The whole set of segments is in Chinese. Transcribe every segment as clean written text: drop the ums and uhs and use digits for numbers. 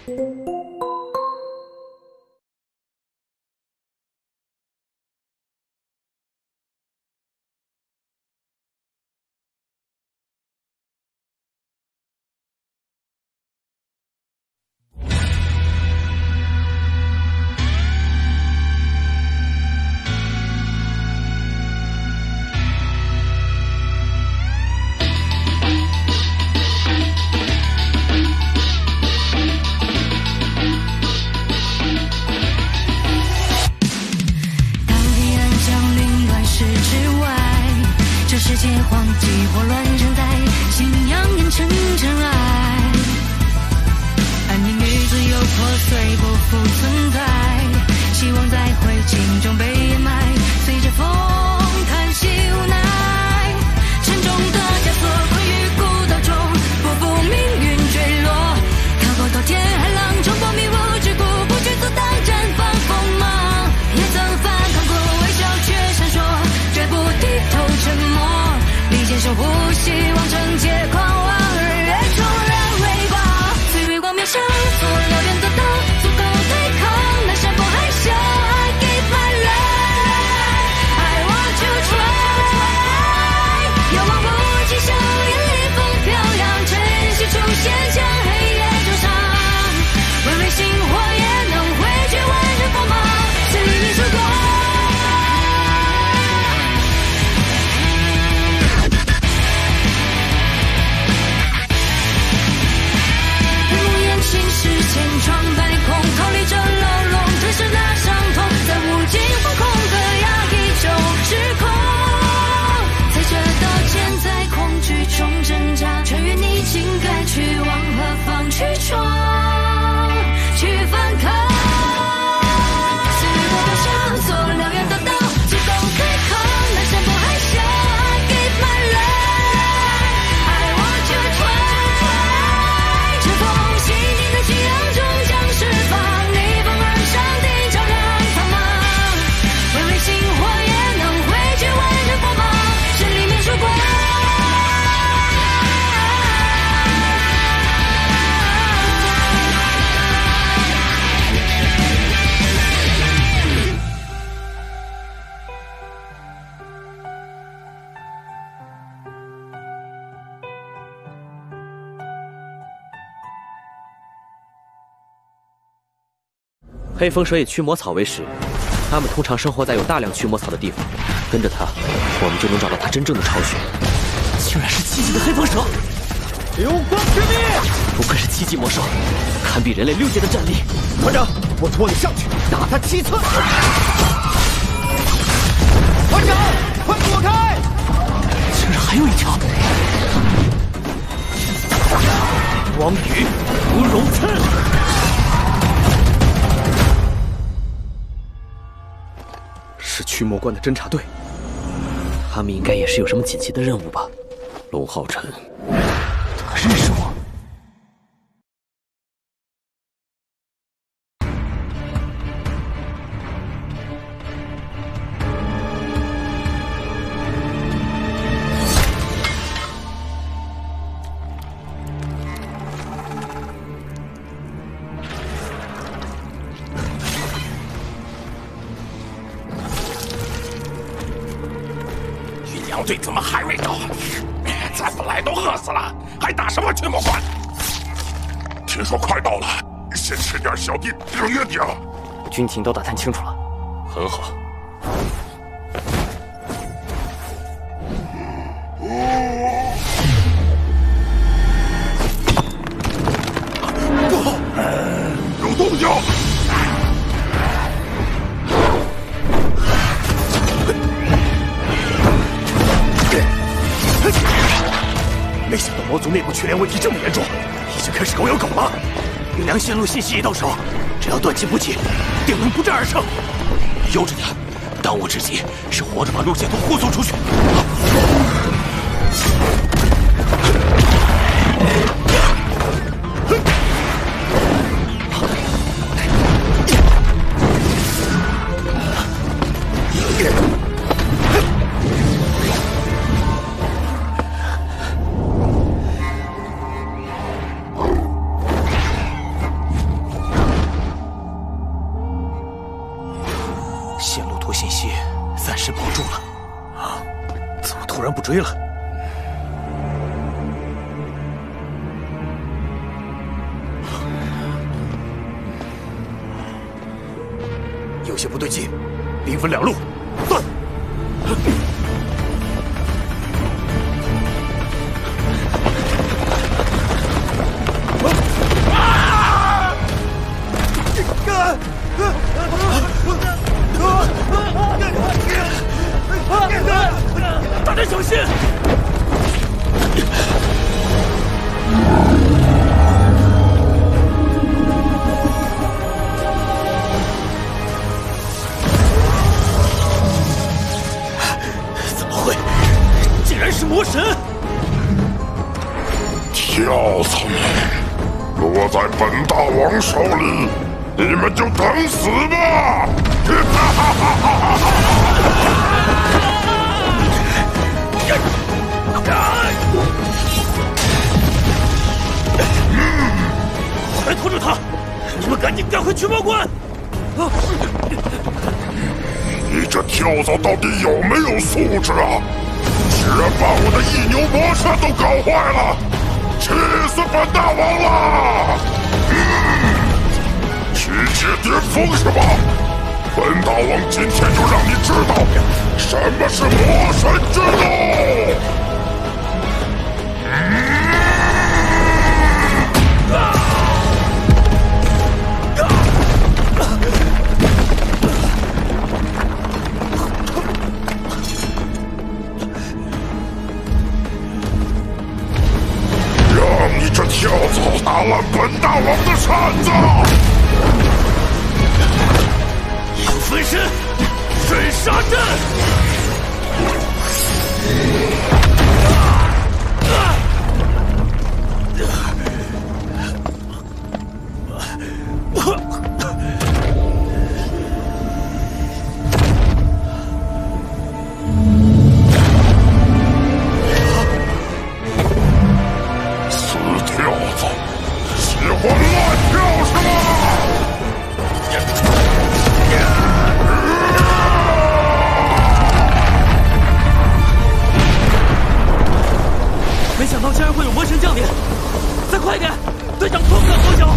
黑风蛇以驱魔草为食，它们通常生活在有大量驱魔草的地方。跟着它，我们就能找到它真正的巢穴。竟然是7级的黑风蛇！流光之力，不愧是7级魔兽，堪比人类6阶的战力。团长，我托你上去打他7寸。团长，快躲开！竟然还有一条！光羽无容刺。 是驱魔关的侦察队，他们应该也是有什么紧急的任务吧？龙浩辰，他认识我。 队怎么还没到？再不来都饿死了，还打什么驱魔关？听说快到了，先吃点小弟等月饼。 军情都打探清楚了，很好。 有动静！ 没想到魔族内部缺粮问题这么严重，已经开始狗咬狗了。运粮线路信息一到手，只要断其补给，定能不战而胜。悠着点，当务之急是活着把路线图护送出去。 追了。有些不对劲，兵分两路，断！大家小心！怎么会？竟然是魔神！ 跳蚤们，落在本大王手里，你们就等死吧！快拖住他！你们赶紧赶回驱魔馆！你这跳蚤到底有没有素质啊？居然把我的一牛魔神都搞坏了，气死本大王了！去接巅峰是吧？本大王今天就让你知道什么是魔神之怒！让你这跳蚤打烂本大王的扇子！影分身，水沙阵！死跳蚤，喜欢乱跳是吗？ 没想到竟然会有魔神降临！再快点，队长拖不了多久。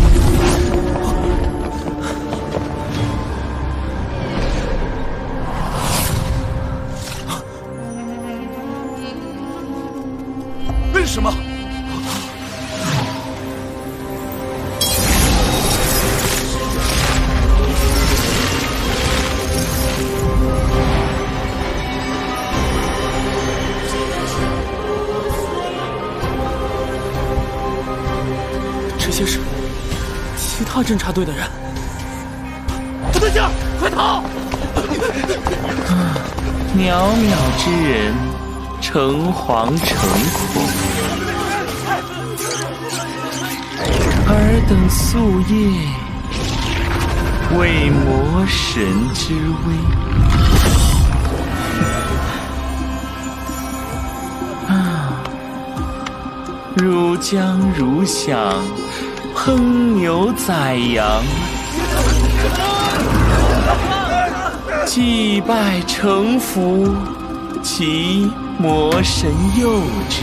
为什么？ 这些是其他侦察队的人。不对劲，快逃！ 渺渺之人，诚惶诚恐，尔等夙夜，为魔神之威。如将如响，烹牛宰羊，祭拜臣服，其魔神佑之。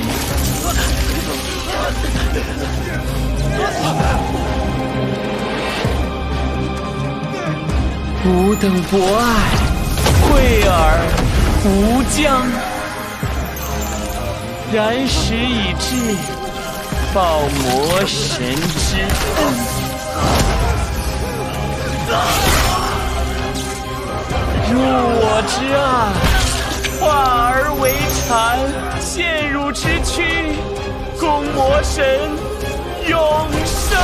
吾等博爱，惠而无疆。然时已至，报魔神之恩。入我之爱，化而为禅，陷入之躯，供魔神永生。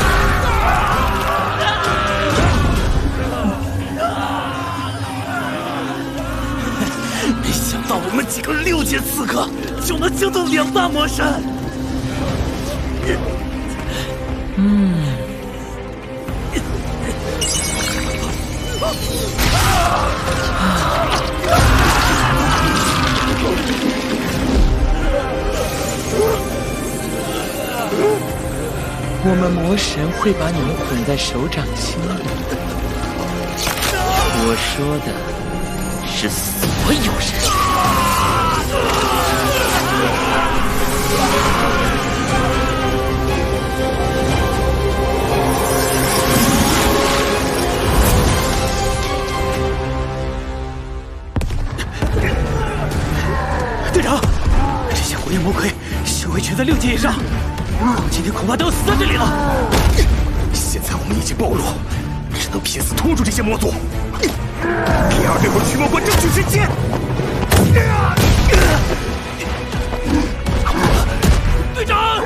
没想到我们几个6阶刺客就能惊动2大魔神。 我们魔神会把你们捆在手掌心里。我说的是所有人。 诸位全在6阶以上，今天恐怕都要死在这里了。现在我们已经暴露，只能拼死拖住这些魔族。第二队和驱魔官争取时间。队长！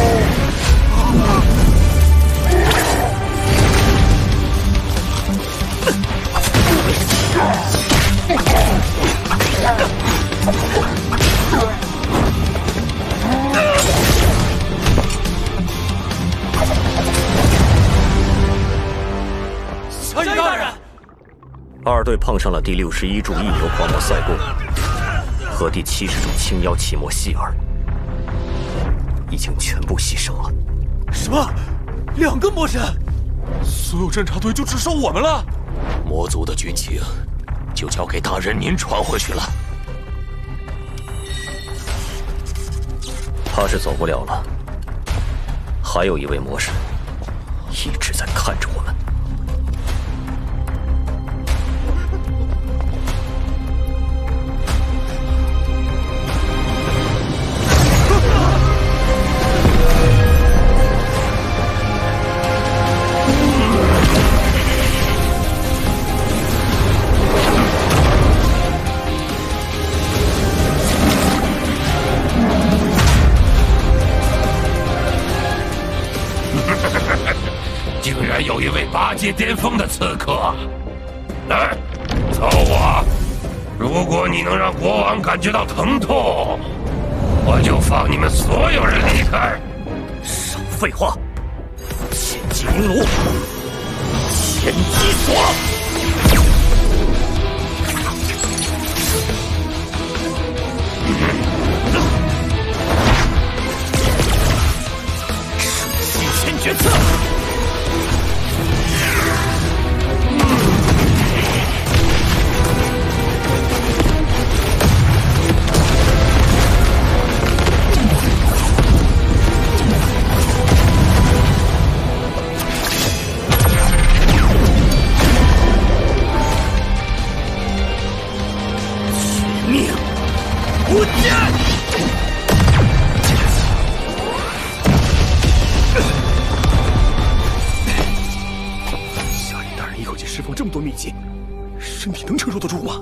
参议大人，2队碰上了第61柱异牛狂魔赛贡和第70柱青妖奇魔希尔，已经全部牺牲了。 什么？2个魔神？ 所有侦察队就只剩我们了？ 魔族的军情就交给大人您传回去了。 他是走不了了，还有一位魔神一直在看着我们。 竟然有一位8阶巅峰的刺客！来，走我！如果你能让国王感觉到疼痛，我就放你们所有人离开。 少废话！千机绫罗，千机锁！瞬息千决策！ 释放这么多秘籍，身体能承受得住吗？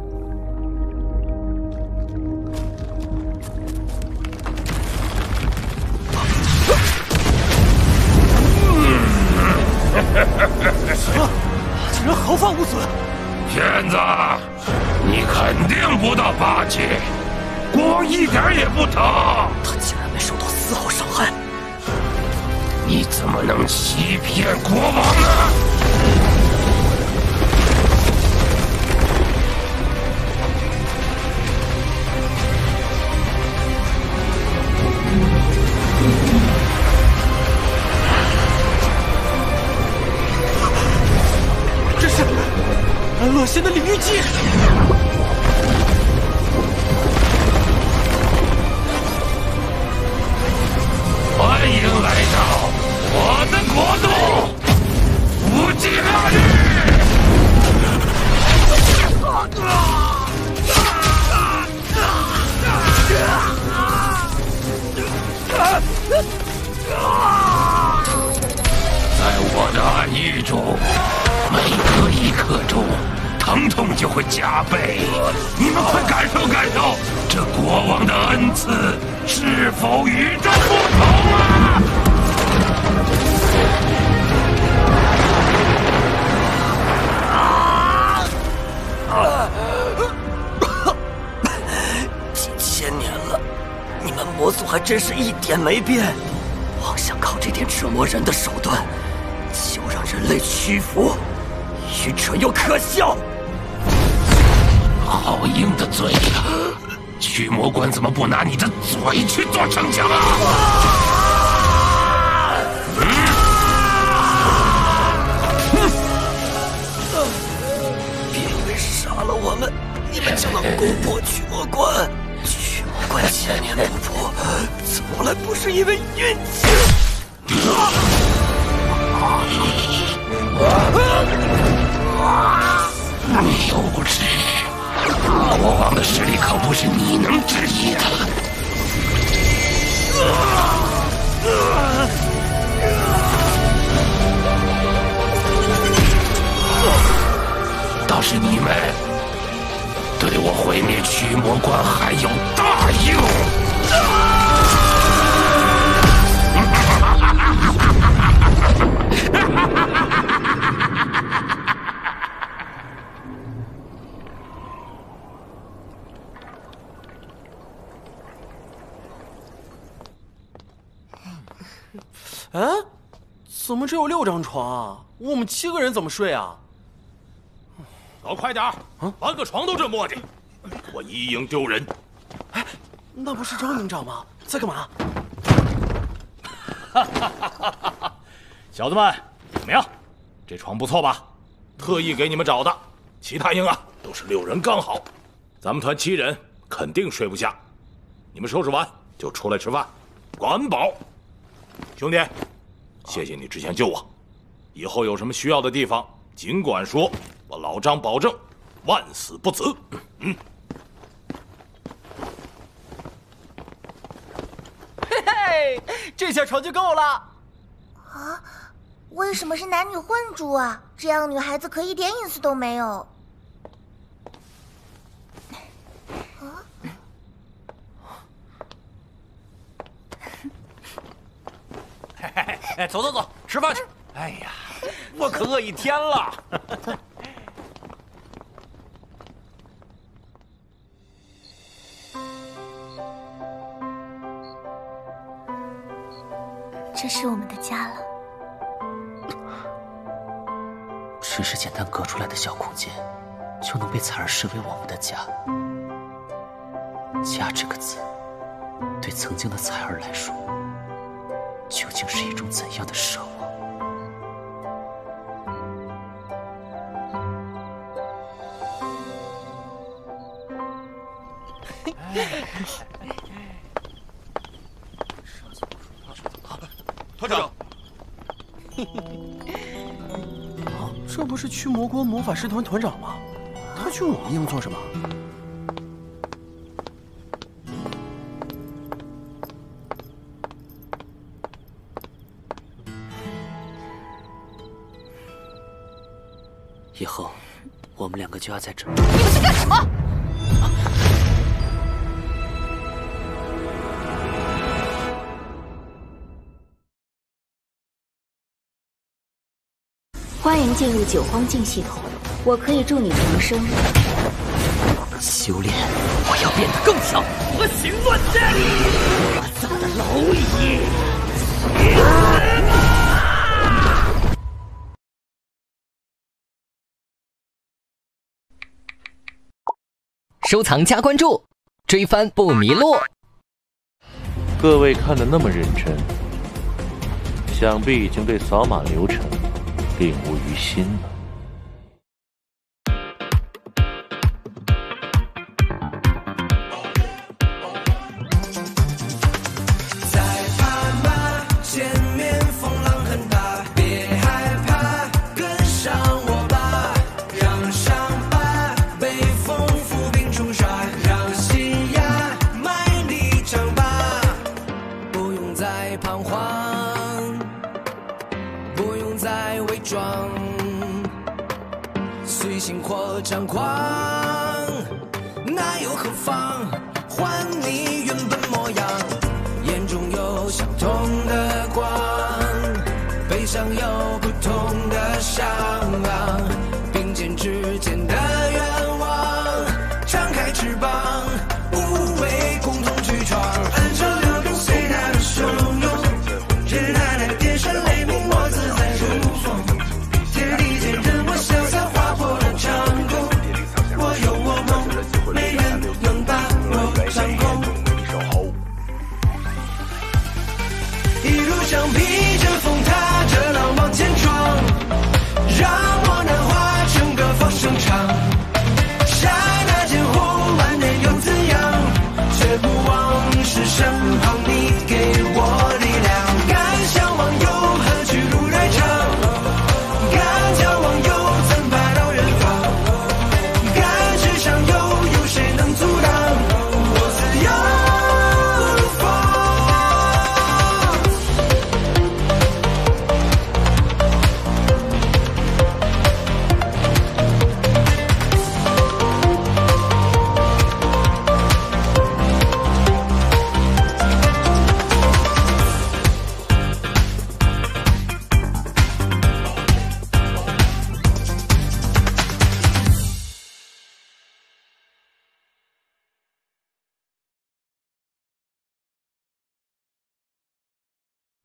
什么？竟然毫发无损！ 骗子，你肯定不到8阶，国王一点也不疼。 他竟然没受到丝毫伤害， 你怎么能欺骗国王呢？ 安乐仙的领域技， 欢迎来到我的国度，无极乐域。在我的暗域中，每隔1刻钟，疼痛就会加倍。你们快感受感受，这国王的恩赐是否与众不同啊！ 几千年了，你们魔族还真是一点没变，妄想靠这点折磨人的手段就让人类屈服，愚蠢又可笑。 好硬的嘴呀！驱魔官怎么不拿你的嘴去做城墙啊？ 别以为杀了我们，你们就能攻破驱魔关。驱魔关千年不破，从来不是因为运气。 幼稚！国王的实力可不是你能质疑的。 是你们，对我毁灭驱魔关还有大用。 哎，怎么只有6张床啊？我们7个人怎么睡啊？ 搞快点儿！搬个床都这磨叽，我一应丢人。 哎，那不是张营长吗？在干嘛？ 小子们，怎么样？这床不错吧？特意给你们找的。其他营啊都是6人刚好，咱们团7人肯定睡不下。你们收拾完就出来吃饭，管饱。兄弟，谢谢你之前救我，以后有什么需要的地方尽管说，我老张保证万死不辞。 嘿嘿，这下床就够了。 啊，为什么是男女混住啊？这样女孩子可一点隐私都没有。 哎，走，吃饭去。 哎呀，我可饿1天了。 这是我们的家了。 只是简单隔出来的小空间，就能被彩儿视为我们的家。家这个字，对曾经的彩儿来说，究竟是一种怎样的奢望？ 团长， 这不是驱魔关魔法师团团长吗？他去我们营做什么？ 以后，我们2个就要在这儿。 你们是干什么？ 欢迎进入9荒镜系统，我可以助你重生。 修炼，我要变得更强。 我行乱剑，我造的蝼蚁。 收藏加关注，追番不迷路。 各位看得那么认真，想必已经对扫码流程领悟于心了。 随性或张狂，那又何妨？还你原本模样，眼中有相同的光，背上有不同的伤，并肩之间的愿望，张开翅膀，无畏共同去闯，按着流动随它的汹涌，任它的电闪雷鸣，我自在如风。天地间任我潇洒划破了长空，我有我梦，没人能把我掌控。一路上披着风，踏着浪往前闯，让我难化成个放声场。刹那间呼万年又怎样？却不忘是身旁你给我力量。敢向往又何惧路来长？敢眺望又怎排到远方？敢去上又有谁能阻挡？我自由如风。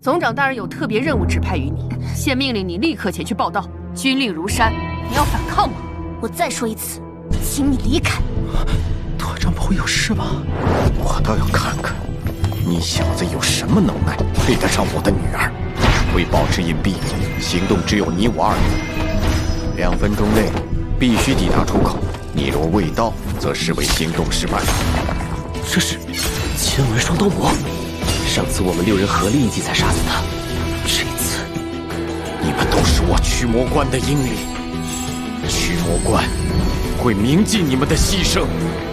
总长大人有特别任务指派于你，现命令你立刻前去报道。军令如山，你要反抗吗？ 我再说一次，请你离开。 团长不会有事吧？我倒要看看，你小子有什么能耐，配得上我的女儿？为保持隐蔽，行动只有你我二人。2分钟内必须抵达出口，你若未到，则视为行动失败。 这是千文双刀魔。上次我们6人合力一击才杀死他，这次你们都是我驱魔关的英灵，驱魔关会铭记你们的牺牲。